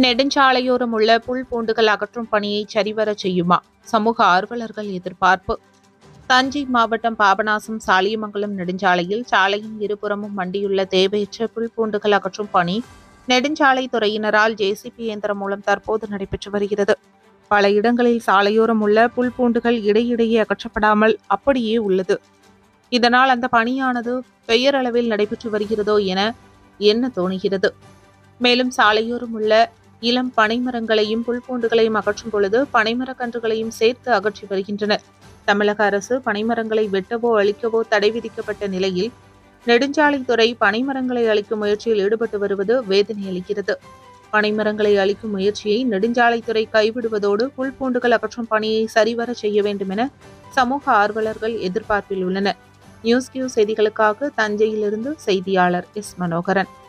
நெடுஞ்சாலையோரம் உள்ள புல் பூண்டுகள் அகற்றும் பணியை சரிவர செய்யுமா? சமூக ஆர்வலர்கள் எதிர்பார்ப்பு. தஞ்சை மாவட்டம் பாபநாசம் சாலியமங்கலம் நெடுஞ்சாலையில் சாலையின் இருபுறமும் மண்டியுள்ள தேவையற்ற புல் பூண்டுகள் அகற்றும் பணி நெடுஞ்சாலை துறையினரால் ஜேசிபி இயந்திரம் மூலம் தற்போது நடைபெற்று வருகிறது. பல இடங்களில் சாலையோரம் உள்ள புல் பூண்டுகள் இடையிடையே அகற்றப்படாமல் அப்படியே உள்ளது. இதனால் அந்த பணியானது பெயரளவில் நடைபெற்று வருகிறதோ என எண்ண தோணுகிறது. மேலும் சாலையோரம் உள்ள இளம் பனைமரங்களையும் புல்பூண்டுகளையும் அகற்றும் பொழுது பனைமரக்கன்றுகளையும் சேர்த்து அகற்றி வருகின்றனர். தமிழக அரசு பனைமரங்களை வெட்டவோ அழிக்கவோ தடை விதிக்கப்பட்ட நிலையில் நெடுஞ்சாலைத்துறை பனைமரங்களை அழிக்கும் முயற்சியில் ஈடுபட்டு வருவது வேதனை அளிக்கிறது. பனைமரங்களை அழிக்கும் முயற்சியை நெடுஞ்சாலைத்துறை கைவிடுவதோடு புல்பூண்டுகள் அகற்றும் பணியை சரிவர செய்ய வேண்டும் என சமூக ஆர்வலர்கள் எதிர்பார்ப்பில் உள்ளனர். நியூஸ் கியூ செய்திகளுக்காக தஞ்சையிலிருந்து செய்தியாளர் எஸ். மனோகரன்.